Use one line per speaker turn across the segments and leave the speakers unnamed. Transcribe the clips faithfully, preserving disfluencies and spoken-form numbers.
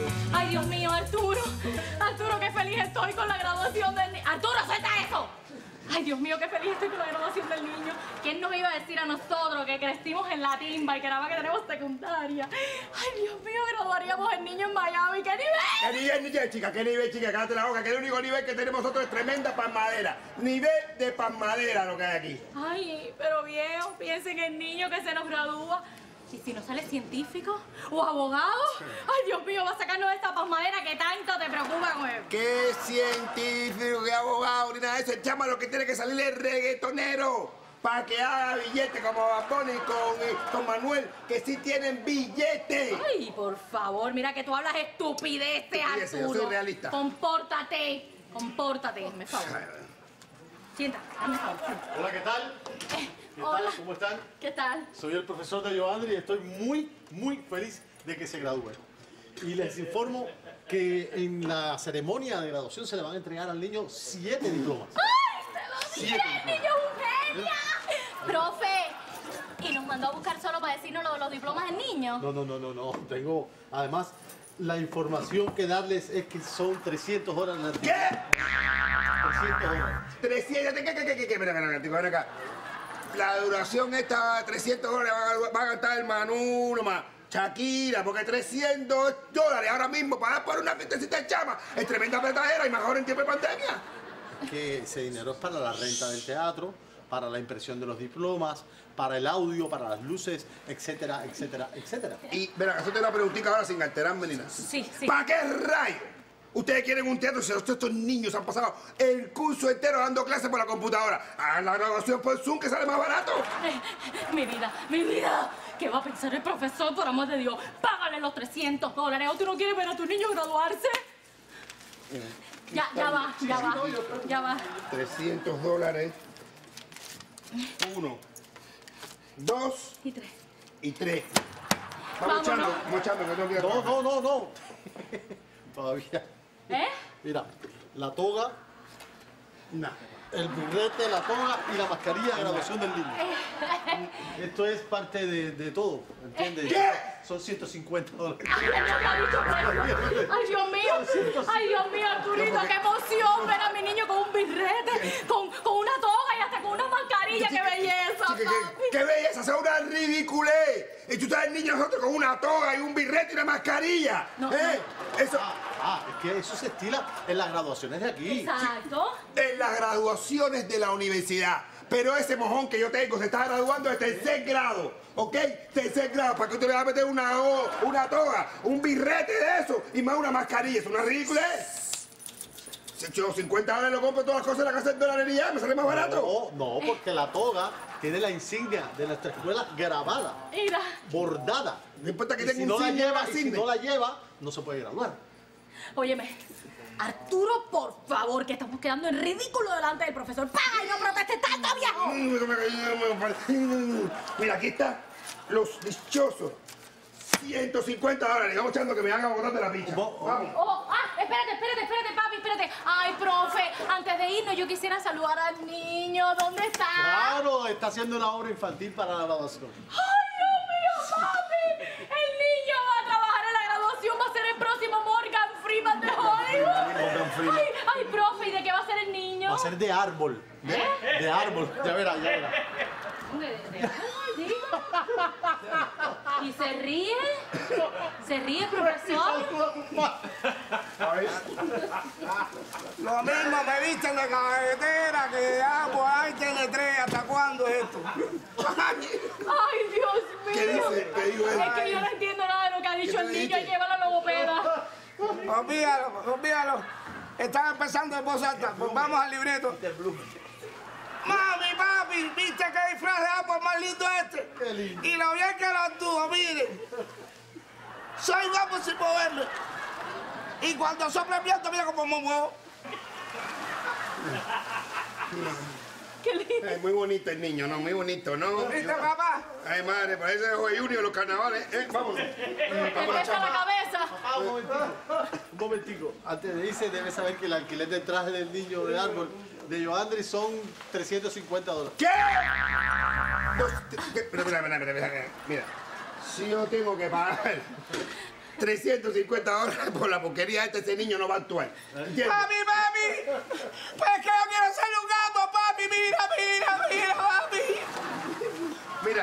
Ay, Dios mío, Arturo. Arturo, qué feliz estoy con la graduación del niño. ¡Arturo, suelta eso! Ay, Dios mío, qué feliz estoy con la graduación del niño. ¿Quién nos iba a decir a nosotros que crecimos en la timba y que nada más que tenemos secundaria? Ay, Dios mío, graduaríamos el niño en Miami. ¡Qué nivel!
¿Qué nivel, nivel, chica? ¿Qué nivel, chica? Cállate la boca, que el único nivel que tenemos nosotros es tremenda palmadera. Nivel de palmadera lo que hay aquí.
Ay, pero viejo, piensen en el niño que se nos gradúa. ¿Y si no sale científico o abogado? Ay, Dios mío, va a sacarnos de esta pasmadera que tanto te preocupa, güey.
¿Qué científico, qué abogado, ni nada de eso? El chama lo que tiene que salir es reggaetonero. Para que haga billete como Baboni con, eh, con Manuel, que sí tienen billete.
Ay, por favor, mira que tú hablas estupideces,
Estupideces,
Arturo.
yo soy realista.
Compórtate, compórtate, me favor. Sienta, hazme favor.
Hola, ¿qué tal?
Eh,
¿Qué
hola.
tal? ¿Cómo están?
¿Qué tal?
Soy el profesor de Yoandri y estoy muy, muy feliz de que se gradúe. Y les informo que en la ceremonia de graduación se le van a entregar al niño siete diplomas.
¡Ay, se lo dije!
Siete
¡El niño es un genio! Profe, ¿y nos mandó a buscar solo para decirnos lo de los diplomas del niño?
No, no, no, no, no. Tengo, además, la información que darles es que son trescientas horas en la
¿Qué?
trescientas horas.
trescientos, ¿qué, qué, qué, qué, qué? Ven acá, ven acá, ven acá. La duración esta, trescientos dólares, va a gastar el Manu nomás. Shakira, porque trescientos dólares ahora mismo para por una fiestecita de chama es tremenda petadera y mejor en tiempo de pandemia.
Que ese dinero es para la renta del teatro, para la impresión de los diplomas, para el audio, para las luces, etcétera, etcétera, etcétera.
Y, ven acá, yo te una preguntita ahora sin alterarme ni nada.
Sí, sí.
¿Para qué rayos ustedes quieren un teatro si estos niños han pasado el curso entero dando clases por la computadora? A la graduación por Zoom, que sale más barato.
Eh, mi vida, mi vida. ¿Qué va a pensar el profesor, por amor de Dios? Págale los trescientos dólares. ¿O tú no quieres ver a tu niño graduarse? Ya, ya va, ya va, ya va.
trescientos dólares. Uno, dos
Y tres.
y tres. Vamos echando,
Vámonos.
vamos echando, que tengo que ir a
No,
trabajar.
no, no, no. Todavía.
¿Eh?
Mira, la toga,
Nah.
el birrete, la toga y la mascarilla de graduación del niño. Esto es parte de, de todo, ¿entiendes?
¿Qué?
Son ciento cincuenta dólares.
Ay, no me ha dicho eso. Ay, Dios mío. Ay, Dios mío, Arturito, qué emoción ver a mi niño con un birrete, con, con una toga y hasta con una mascarilla. ¡Qué belleza,
Chica,
papi!
qué, qué belleza, es una ridiculez. Y tú estás el niño nosotros con una toga y un birrete y una mascarilla.
No,
¿Eh? Eso,
Ah, ah, es que eso se estila en las graduaciones de aquí.
Exacto.
en las graduaciones de la universidad. Pero ese mojón que yo tengo se está graduando de tercer grado, ¿ok? Tercer grado, ¿para qué usted le va a meter una, o- una toga, un birrete de eso y más una mascarilla? Es una ridiculez. Si yo cincuenta dólares lo compro todas las cosas en la casa de dolarería, me sale más barato.
No, no, porque la toga tiene la insignia de nuestra escuela grabada,
Mira.
bordada.
No importa que
Y
tenga
si
un
no la
signo de
lleva,
la
y si
signa.
no la lleva, no se puede graduar.
Óyeme, Arturo, por favor, que estamos quedando en ridículo delante del profesor. ¡Paga y no protestes tanto, viejo!
Mira, aquí está los dichosos ciento cincuenta dólares. Vamos echando que me hagan botar de la picha.
Vos-
Vamos.
Oh, ah, espérate, espérate, espérate, papi, espérate. Ay, profe, antes de irnos yo quisiera saludar al niño. ¿Dónde está?
Claro, está haciendo una obra infantil para la graduación.
¡Ay, Dios mío, papi! El niño va a trabajar en la graduación, va a ser el próximo Morgan Freeman de Hollywood.
Morgan Freeman.
Ay, ay, profe, ¿y de qué va a ser el niño?
Va a ser de árbol. De,
¿Eh?
de árbol. Ya verá, ya verá.
¿De, de, de- digo? ¿Y se ríe? ¿Se ríe, profesor?
Lo mismo me visten de carretera que ah, pues ahí tiene tres. ¿Hasta cuándo es esto?
¡Ay, Dios mío!
¿Qué dice? ¿Qué dijo él?
Es que yo no entiendo nada de lo que ha dicho
¿Qué
el
tú
niño. Hay
dijiste?
que llevar a la logopeda.
Olvídalo, olvídalo. Están empezando en voz alta. Pues vamos al libreto. Mami, papi, ¿viste qué disfraz de Apple más lindo este?
Qué lindo.
Y lo bien que lo actúo, miren. Soy guapo sin moverme. Y cuando sopla el viento, mira cómo me muevo.
¡Qué lindo!
Eh, muy bonito el niño, ¿no? Muy bonito, ¿no?
¿Viste, papá?
Ay, madre, parece Joe Junior los carnavales. Eh, vamos.
¡Me pesa la cabeza!
Ah, un momentico. Un momentico. Antes de irse, debe saber que el alquiler del traje del niño de árbol de Yoandri son trescientos cincuenta dólares.
¿Qué? Dos- ¿qué? Espera, espera, espera, espera, espera. Mira, si yo tengo que pagar trescientos cincuenta dólares por la porquería esta, ese niño no va a actuar. ¿Entiendes?
Papi, papi. Pues es que yo quiero ser un gato, papi. Mira, mira, mira, papi.
Mira,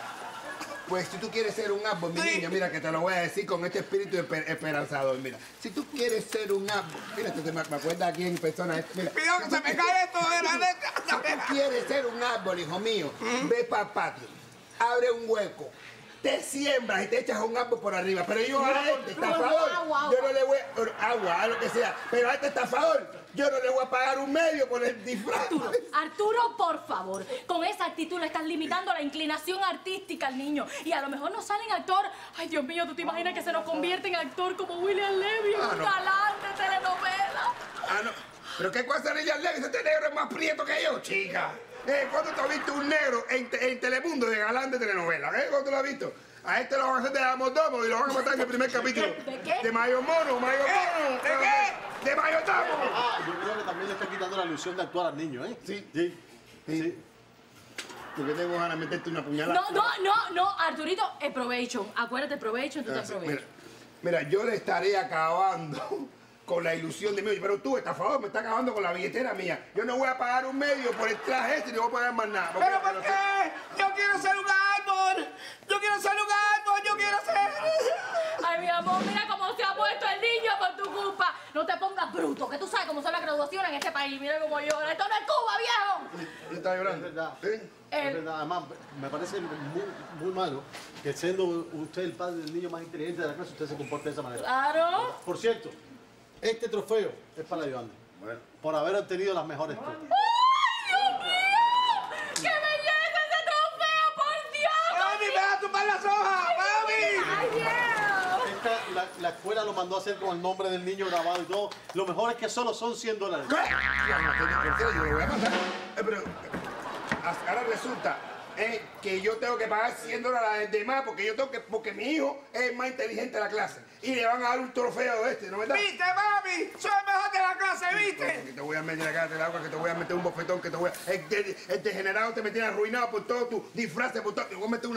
pues si tú quieres ser un árbol, mi
Sí.
niña, mira que te lo voy a decir con este espíritu esper- esperanzador. Mira, si tú quieres ser un árbol, mira, te, me, me acuerda aquí en persona. Mira,
Cuidado que se me cae esto de la
si tú
neta.
quieres ser un árbol, hijo mío, ve para el patio, abre un hueco, te siembras y te echas un árbol por arriba. Pero yo a este estafador,
agua,
yo no le voy a... Agua, a lo que sea. Pero a este estafador, yo no le voy a pagar un medio por el disfraz.
Arturo, Arturo, por favor, con esa actitud le estás limitando la inclinación artística al niño. Y a lo mejor no sale en actor. Ay, Dios mío, ¿tú te imaginas que se nos convierte en actor como William Levy,
Ah,
un
no.
galán de telenovela?
Ah, no. ¿Pero qué cosa de ella Levy? Este negro es más prieto que yo, chica. Eh, ¿Cuándo tú has visto un negro en, te- en Telemundo de galán de telenovela? ¿Eh? ¿Cuándo lo has visto? A este lo van a hacer de Amodomo y lo van a matar en el primer capítulo.
¿De qué?
De Mayo Mono, Mayo Mono.
¿De qué?
De Mayodomo.
Ah, yo creo que también le está quitando la ilusión de actuar al niño, ¿eh?
Sí.
Sí. Sí.
Porque tengo ganas de meterte una puñalada.
No, no, no, no, Arturito, el provecho. Acuérdate, provecho, tú te
Ah, sí,
aprovecho.
Mira, mira, yo le estaré acabando con la ilusión de mí. Pero tú, estafador, me está acabando con la billetera mía. Yo no voy a pagar un medio por el traje este y no voy a pagar más nada.
¿Pero por qué? Yo quiero ser un árbol. Yo quiero ser un árbol. Yo quiero ser...
Ay, mi amor, mira cómo se ha puesto el niño por tu culpa. No te pongas bruto, que tú sabes cómo son las graduaciones en este país. Mira cómo llora. Esto no es Cuba, viejo.
¿Yo estaba
Es
llorando?
verdad.
¿Sí?
El-
Es verdad. Además, me parece muy, muy malo que siendo usted el padre del niño más inteligente de la clase, usted se comporte de esa manera.
Claro.
Por cierto, este trofeo es para Yolanda.
Bueno.
Por haber obtenido las mejores todas.
¡Ay, Dios mío! ¡Qué belleza ese trofeo, por Dios!
¡Mami, me vas a tumbar las hojas! ¡Mami!
¡Ay, Dios!
Esta, la, la escuela lo mandó a hacer con el nombre del niño grabado y todo. Lo mejor es que solo son cien dólares.
¿Qué? Yo lo voy a matar. Eh, pero a- ahora resulta eh, que yo tengo que pagar cien dólares de más porque yo tengo que, porque mi hijo es el más inteligente de la clase y le van a dar un trofeo de este, ¿no es verdad?
¿Viste, mami? Soy el mejor de la clase,
Que
¿viste?
te voy a meter acá del agua, que te voy a meter un bofetón, que te voy a... El, de- el degenerado te me tiene arruinado por todo tu disfraz, por todo... Te voy a meter una...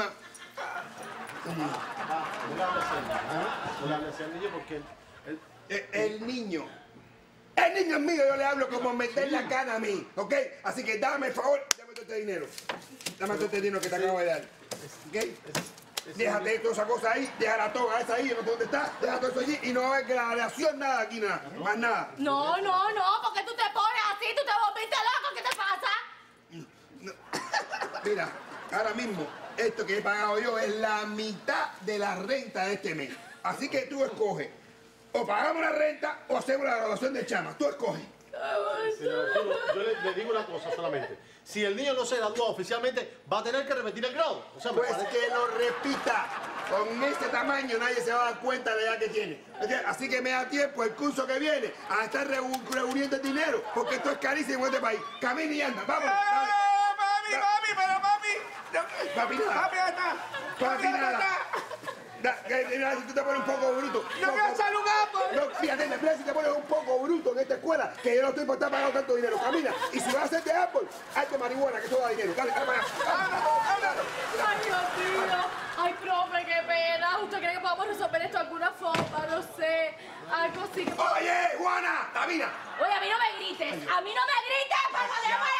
Ah, no le hables al niño. ¿eh? No le hables al niño porque él, él-
Eh, El niño. El niño es mío, yo le hablo como meter la cana a mí, ¿ok? Así que dame el favor, dame todo este dinero. Dame todo este dinero que te acabo de dar, ¿ok? Déjate toda esa cosa ahí, deja la toga esa ahí, yo no sé dónde está, deja todo eso allí y no va a haber graduación, nada aquí, nada, más nada.
No, no, no, porque tú te pones así, tú te volviste loco, ¿qué te pasa?
Mira, ahora mismo, esto que he pagado yo es la mitad de la renta de este mes. Así que tú escoges, o pagamos la renta o hacemos la graduación del chama, tú escoges.
Señor Arturo, yo le, le digo una cosa solamente. Si el niño no se gradúa oficialmente, va a tener que repetir el grado. O sea, me
Pues
parece-
que lo repita. Con ese tamaño nadie se va a dar cuenta de la edad que tiene. Así que me da tiempo el curso que viene a estar reú- reuniendo el dinero, porque esto es carísimo en este país. Camina y anda, vamos.
¡Eh,
Dale.
mami, mami, pero mami! Yo-
Papi, nada.
Papi, ¿dónde está?
Papi,
¿dónde
nada.
está?
Da- que- mira, si tú te pones un poco bruto.
¡Yo quiero ser un árbol!
No, fíjate, mira, si te pones un poco bruto en esta escuela, que yo no estoy por estar pagando tanto dinero. Camina. Y si vas a hacer de árbol, hazte marihuana, que eso da dinero. Dale, dale para allá. Dale,
Ay, Dios mío. Ay, profe, qué pena. ¿Usted cree que podamos resolver esto de alguna forma? No sé. Algo así que...
dale. Oye, Juana, camina.
Oye, a mí no me grites. A mí no me grites, pásale,